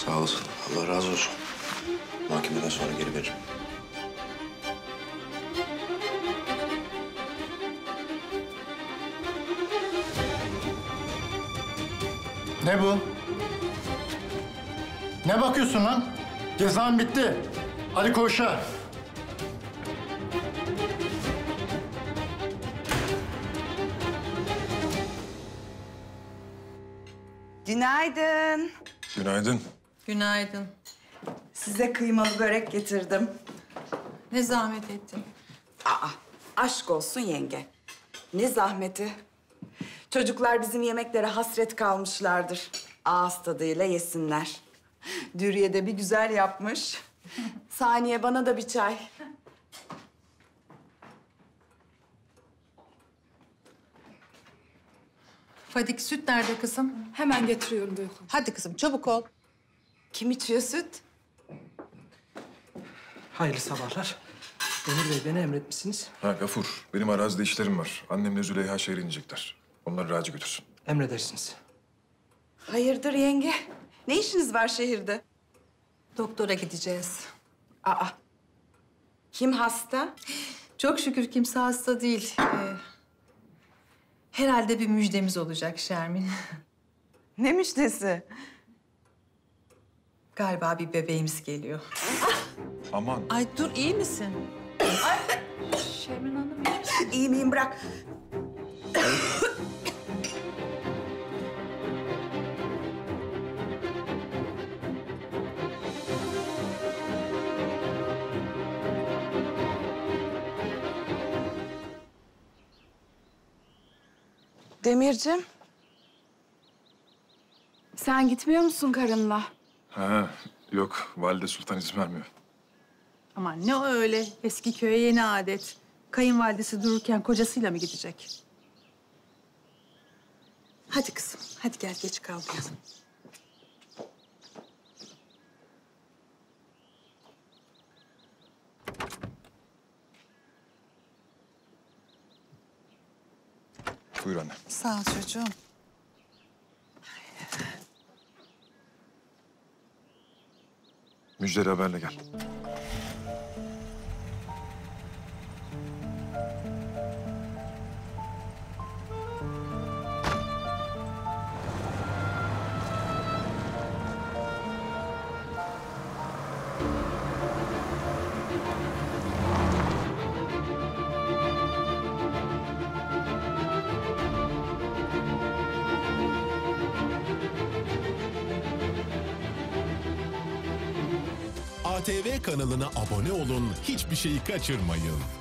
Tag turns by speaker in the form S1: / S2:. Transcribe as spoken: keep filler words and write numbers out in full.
S1: Sağ olasın. Allah razı olsun. Mahkemeden sonra geri veririm.
S2: Ne bu? Ne bakıyorsun lan? Cezan bitti. Hadi koğuşa.
S3: Günaydın.
S4: Günaydın.
S5: Günaydın.
S3: Size kıymalı börek getirdim.
S5: Ne zahmet ettin.
S3: Aa, aşk olsun yenge. Ne zahmeti. Çocuklar bizim yemeklere hasret kalmışlardır. Ağız tadıyla yesinler. Dürüye de bir güzel yapmış. Saniye bana da bir çay.
S5: Fadik süt nerede kızım?
S6: Hemen getiriyorum Duygu.
S5: Hadi kızım çabuk ol.
S3: Kim içiyor süt?
S7: Hayırlı sabahlar. Demir Bey beni emretmişsiniz.
S4: Ha Gafur, benim arazide işlerim var. Annemle Züleyha şehre inecekler. Onları Raci götürsün.
S7: Emredersiniz.
S3: Hayırdır yenge? Ne işiniz var şehirde?
S5: Doktora gideceğiz.
S3: Aa, kim hasta?
S5: Çok şükür kimse hasta değil. Ee, herhalde bir müjdemiz olacak Şermin.
S3: Ne müjdesi?
S5: Galiba bir bebeğimiz geliyor.
S4: Aman.
S5: Ay dur iyi misin?
S6: Şermin Hanım iyi misin?
S3: İyi miyim bırak. Demircim. Sen gitmiyor musun karınla?
S4: Ha yok, Valide Sultan izin vermiyor.
S5: Aman ne o öyle eski köye yeni adet. Kayınvalidesi dururken kocasıyla mı gidecek? Hadi kızım, hadi gel geç kalmayalım.
S4: Buyur anne.
S5: Sağ ol çocuğum.
S4: Müjdeli haberle gel.
S8: A T V kanalına abone olun, hiçbir şeyi kaçırmayın.